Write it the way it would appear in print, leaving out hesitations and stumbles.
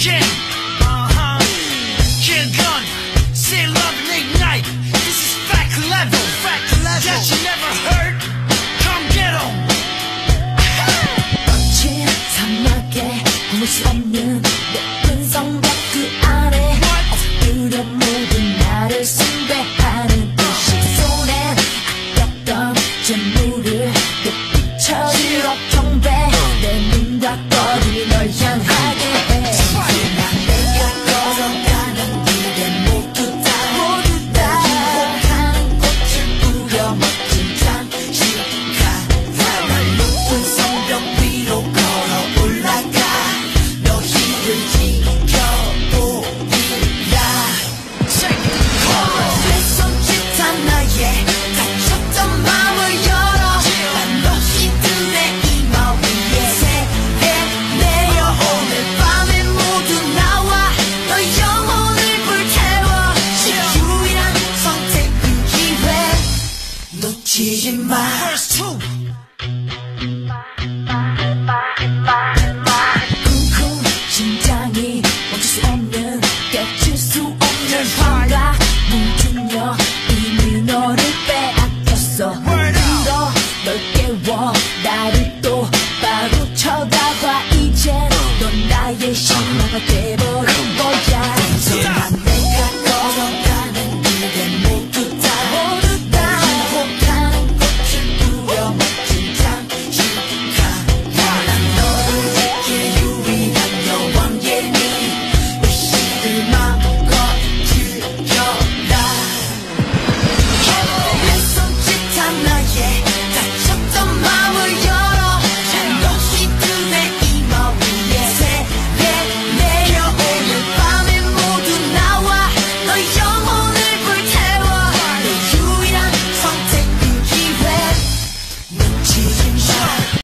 again. Kill gun, say love and ignite. This is fact level. That you never heard. Come get 'em. 거친 사막에 아무 수 없는 높은 성벽 그 안에 엎드려 모든 나를 숭배하는 의식 손엔 아꼈던 재물을 또 비춰주러 경배 내 눈과 떠들이 널